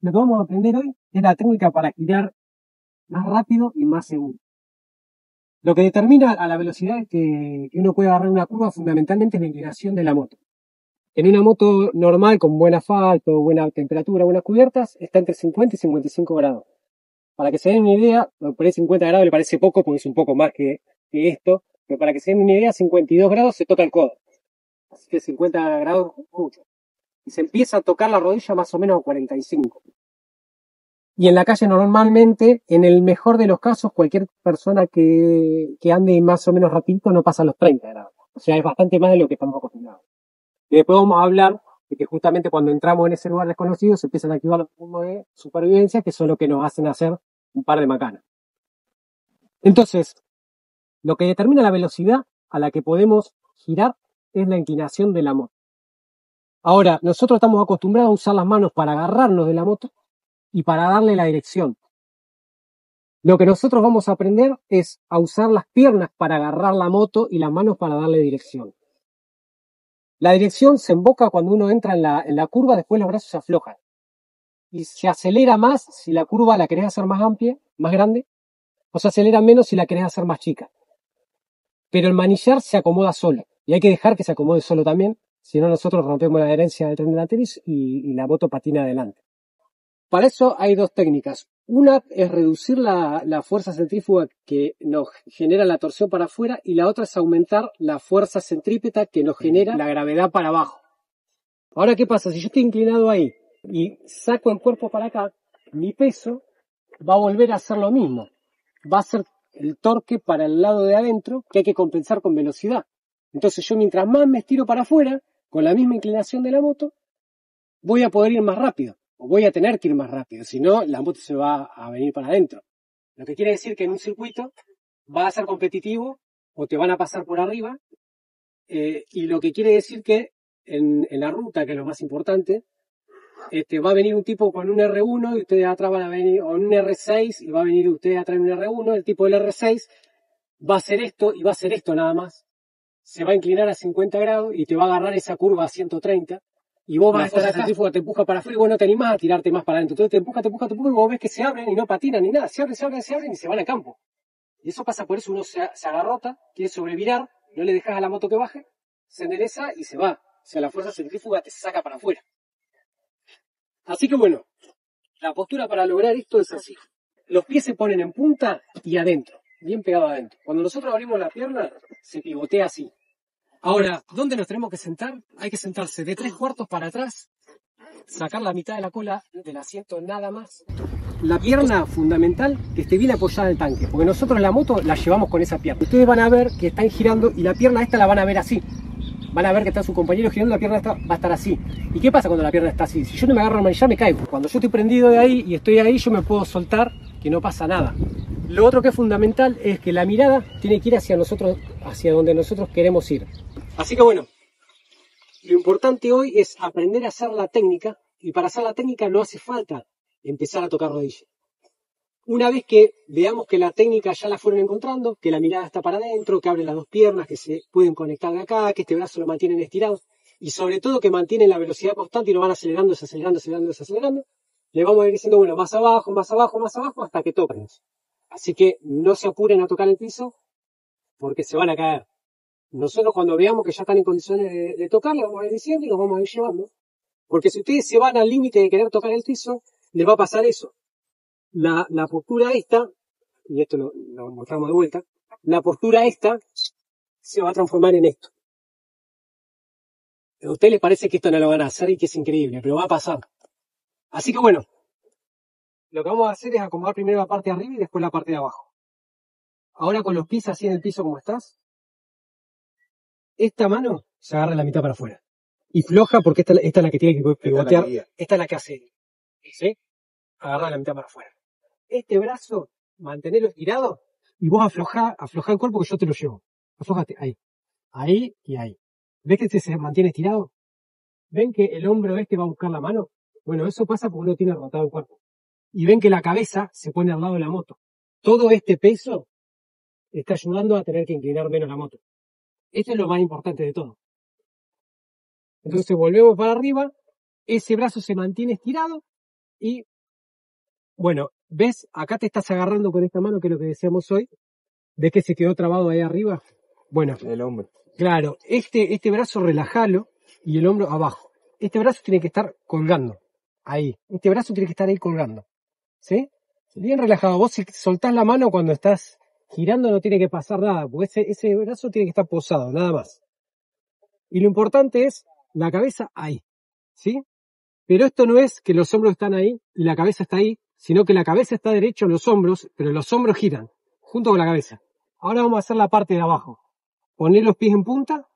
lo que vamos a aprender hoy es la técnica para girar más rápido y más seguro. Lo que determina a la velocidad que uno puede agarrar una curva fundamentalmente es la inclinación de la moto. En una moto normal, con buen asfalto, buena temperatura, buenas cubiertas, está entre 50 y 55 grados. Para que se den una idea, por ahí 50 grados le parece poco porque es un poco más que esto, pero para que se den una idea, 52 grados se toca el codo. Así que 50 grados es mucho. Y se empieza a tocar la rodilla más o menos a 45. Y en la calle normalmente, en el mejor de los casos, cualquier persona que ande más o menos rapidito no pasa los 30 grados. O sea, es bastante más de lo que estamos acostumbrados. Y después vamos a hablar de que justamente cuando entramos en ese lugar desconocido se empiezan a activar los puntos de supervivencia, que son lo que nos hacen hacer un par de macanas. Entonces, lo que determina la velocidad a la que podemos girar es la inclinación de la moto. Ahora, nosotros estamos acostumbrados a usar las manos para agarrarnos de la moto y para darle la dirección. Lo que nosotros vamos a aprender es a usar las piernas para agarrar la moto y las manos para darle dirección. La dirección se emboca cuando uno entra en la curva, después los brazos se aflojan. Y se acelera más si la curva la querés hacer más amplia, más grande, o se acelera menos si la querés hacer más chica. Pero el manillar se acomoda solo, y hay que dejar que se acomode solo también, si no nosotros rompemos la adherencia del tren delantero y la moto patina adelante. Para eso hay dos técnicas. Una es reducir la fuerza centrífuga que nos genera la torsión para afuera y la otra es aumentar la fuerza centrípeta que nos genera la gravedad para abajo. Ahora, ¿qué pasa? Si yo estoy inclinado ahí y saco el cuerpo para acá, mi peso va a volver a hacer lo mismo. Va a ser el torque para el lado de adentro que hay que compensar con velocidad. Entonces yo mientras más me estiro para afuera, con la misma inclinación de la moto, voy a poder ir más rápido. O voy a tener que ir más rápido, si no, la moto se va a venir para adentro. Lo que quiere decir que en un circuito va a ser competitivo o te van a pasar por arriba, y lo que quiere decir que en la ruta, que es lo más importante, va a venir un tipo con un R1 y ustedes atrás van a venir, o un R6 y va a venir ustedes atrás un R1, el tipo del R6 va a hacer esto y va a hacer esto nada más. Se va a inclinar a 50 grados y te va a agarrar esa curva a 130. Y vos vas a estar acá, centrífuga te empuja para afuera y vos no te animás a tirarte más para adentro. Entonces te empuja y vos ves que se abren y no patinan ni nada. Se abren y se van al campo. Y eso pasa por eso, uno se agarrota, quiere sobrevirar, no le dejas a la moto que baje, se endereza y se va. O sea, la fuerza centrífuga te saca para afuera. Así que bueno, la postura para lograr esto es así. Los pies se ponen en punta y adentro, bien pegado adentro. Cuando nosotros abrimos la pierna, se pivotea así. Ahora, ¿dónde nos tenemos que sentar? Hay que sentarse de 3/4 para atrás, sacar la mitad de la cola del asiento nada más. La pierna fundamental que esté bien apoyada en el tanque, porque nosotros la moto la llevamos con esa pierna. Ustedes van a ver que están girando y la pierna esta la van a ver así. Van a ver que está su compañero girando, la pierna esta va a estar así. ¿Y qué pasa cuando la pierna está así? Si yo no me agarro el manillar me caigo. Cuando yo estoy prendido de ahí y estoy ahí, yo me puedo soltar, que no pasa nada. Lo otro que es fundamental es que la mirada tiene que ir hacia nosotros, hacia donde nosotros queremos ir. Así que bueno, lo importante hoy es aprender a hacer la técnica, y para hacer la técnica no hace falta empezar a tocar rodillas. Una vez que veamos que la técnica ya la fueron encontrando, que la mirada está para adentro, que abren las dos piernas, que se pueden conectar de acá, que este brazo lo mantienen estirado, y sobre todo que mantienen la velocidad constante y lo van acelerando, le vamos a ir diciendo, bueno, más abajo, hasta que toquen. Así que no se apuren a tocar el piso, porque se van a caer. Nosotros cuando veamos que ya están en condiciones de tocar, le vamos a ir diciendo y los vamos a ir llevando. Porque si ustedes se van al límite de querer tocar el piso, les va a pasar eso. La postura esta, y esto lo mostramos de vuelta, la postura esta se va a transformar en esto. A ustedes les parece que esto no lo van a hacer y que es increíble, pero va a pasar. Así que bueno, lo que vamos a hacer es acomodar primero la parte de arriba y después la parte de abajo. Ahora con los pies así en el piso como estás, esta mano se agarra la mitad para afuera. Y floja porque esta es la que tiene que pivotear. Esta es la que hace. ¿Sí? Agarra la mitad para afuera. Este brazo, mantenerlo estirado y vos aflojá el cuerpo que yo te lo llevo. Aflojate, ahí. Ahí y ahí. ¿Ves que este se mantiene estirado? ¿Ven que el hombro este va a buscar la mano? Bueno, eso pasa porque uno tiene rotado el cuerpo. Y ven que la cabeza se pone al lado de la moto. Todo este peso está ayudando a tener que inclinar menos la moto. Esto es lo más importante de todo. Entonces volvemos para arriba, ese brazo se mantiene estirado y Bueno, ¿ves? Acá te estás agarrando con esta mano, que es lo que decíamos hoy. ¿Ves que se quedó trabado ahí arriba? Bueno, El hombro. claro, este brazo relajalo y el hombro abajo. Este brazo tiene que estar colgando. Ahí. Este brazo tiene que estar ahí colgando. ¿Sí? Bien relajado. Vos si soltás la mano cuando estás girando no tiene que pasar nada, porque ese brazo tiene que estar posado, nada más. Y lo importante es la cabeza ahí. ¿Sí? Pero esto no es que los hombros están ahí y la cabeza está ahí, sino que la cabeza está derecho en los hombros, pero los hombros giran, junto con la cabeza. Ahora vamos a hacer la parte de abajo. Poner los pies en punta,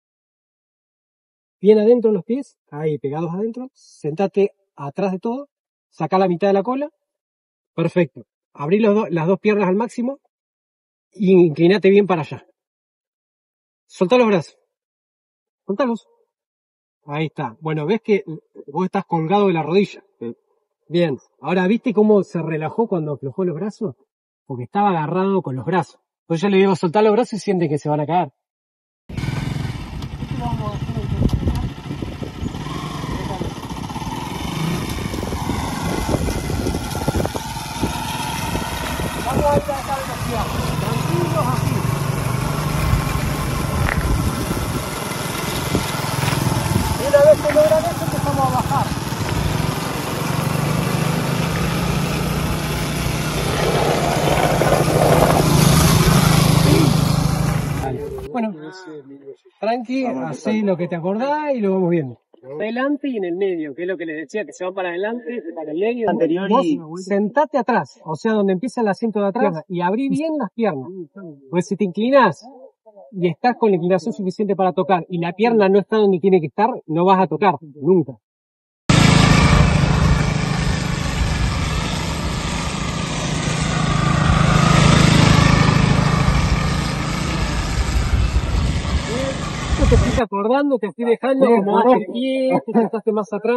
bien adentro los pies, ahí pegados adentro, sentate atrás de todo, saca la mitad de la cola, perfecto. Abrí las dos piernas al máximo y inclinate bien para allá. Soltá los brazos, soltalos. Ahí está. Bueno, ves que vos estás colgado de la rodilla. Bien. Ahora, ¿viste cómo se relajó cuando aflojó los brazos? Porque estaba agarrado con los brazos. Entonces yo le digo, soltá los brazos y siente que se van a caer. Vamos a ir a esta velocidad. Tranquilos así. Y una vez que logran eso, empezamos a bajar. Bueno, tranqui, hacé lo que te acordás y lo vamos viendo. Adelante y en el medio, que es lo que les decía, que se van para adelante, para el medio. Anterior Vos y... sentate atrás, o sea, donde empieza el asiento de atrás, y abrí bien las piernas. Pues si te inclinas y estás con la inclinación suficiente para tocar, y la pierna no está donde tiene que estar, no vas a tocar, nunca. Te estoy acordando, te estoy dejando como más el pie, te sentaste más atrás.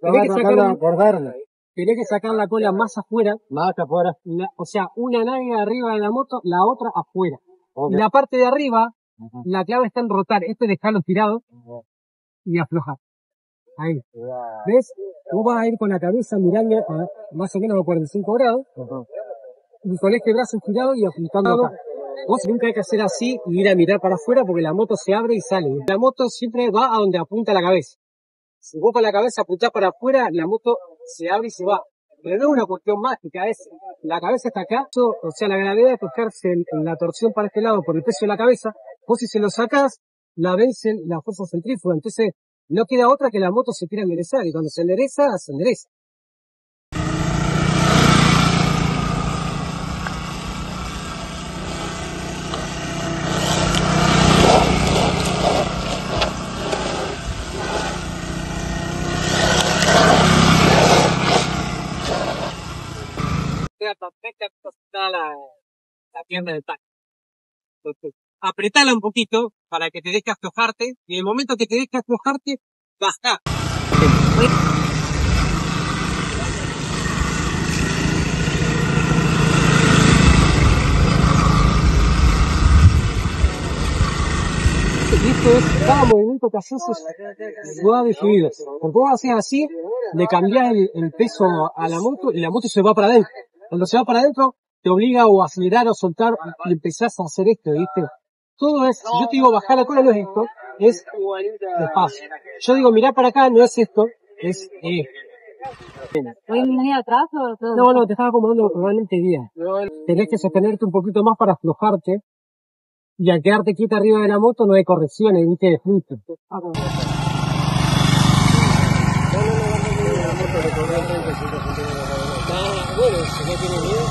Tenés que sacar la cola más afuera. Más afuera. O sea, una nalga arriba de la moto, la otra afuera. Okay. Y la parte de arriba, la clave está en rotar. Esto es dejarlo estirado y aflojar. Ahí. ¿Ves? Vos vas a ir con la cabeza mirando a más o menos a 45 grados. Y con este brazo estirado y apuntando acá. Vos nunca hay que hacer así y ir a mirar para afuera porque la moto se abre y sale. La moto siempre va a donde apunta la cabeza. Si vos con la cabeza apuntás para afuera, la moto se abre y se va. Pero no es una cuestión mágica, es la cabeza está acá, o sea, la gravedad de tocarse en la torsión para este lado por el peso de la cabeza, vos si se lo sacás, la vencen la fuerza centrífuga. Entonces, no queda otra que la moto se quiera enderezar y cuando se endereza, se endereza. La pierna del tanque. Entonces, apretala un poquito para que te deje aflojarte y en el momento que te deje aflojarte, basta. Y esto es cada movimiento que haces suave y fluido. Porque vos haces así, le cambiás el peso a la moto y la moto se va para adentro. Cuando se va para adentro, te obliga o a acelerar o soltar y empezás a hacer esto, ¿viste? Todo es, si yo te digo bajar la cola no es esto, es despacio. Yo digo mirar para acá no es esto, es ¿Puedes venir atrás o todo? No, te estaba acomodando probablemente bien. Tenés que sostenerte un poquito más para aflojarte y al quedarte quieta arriba de la moto no hay correcciones, ¿viste? De flujo. Bueno, si no tiene miedo.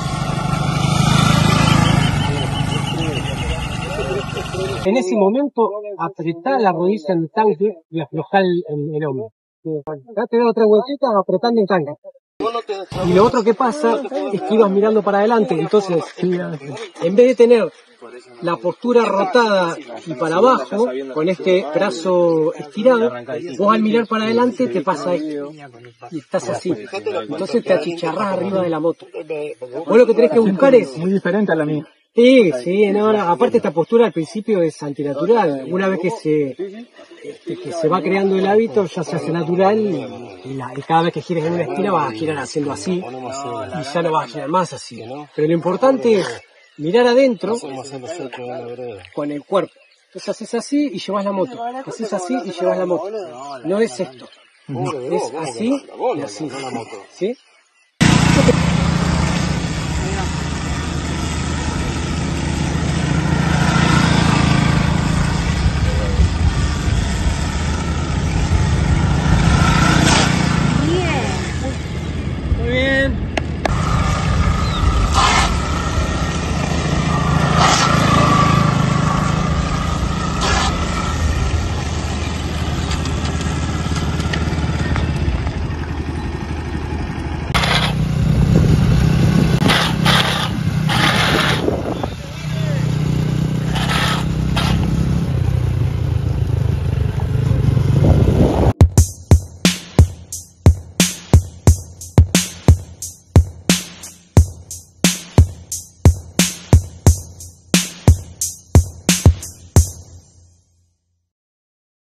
En ese momento, apretá la rodilla en el tanque y aflojá el hombro. Ya te doy otra vueltita apretando el tanque. Y lo otro que pasa es que ibas mirando para adelante, entonces, en vez de tener la postura rotada y para abajo, con este brazo estirado, vos al mirar para adelante te pasa esto, y estás así. Entonces te achicharrás arriba de la moto. Vos lo que tenés que buscar es... Muy diferente a la mía. Sí, no, aparte esta postura al principio es antinatural. Una vez que se va creando el hábito, ya se hace natural y cada vez que gires en una esquina vas a girar haciendo así, y ya no vas a girar más así. Pero lo importante es mirar adentro con el cuerpo. Entonces haces así y llevas la moto. Haces así y llevas la moto. No es esto. Es así y así. ¿Sí?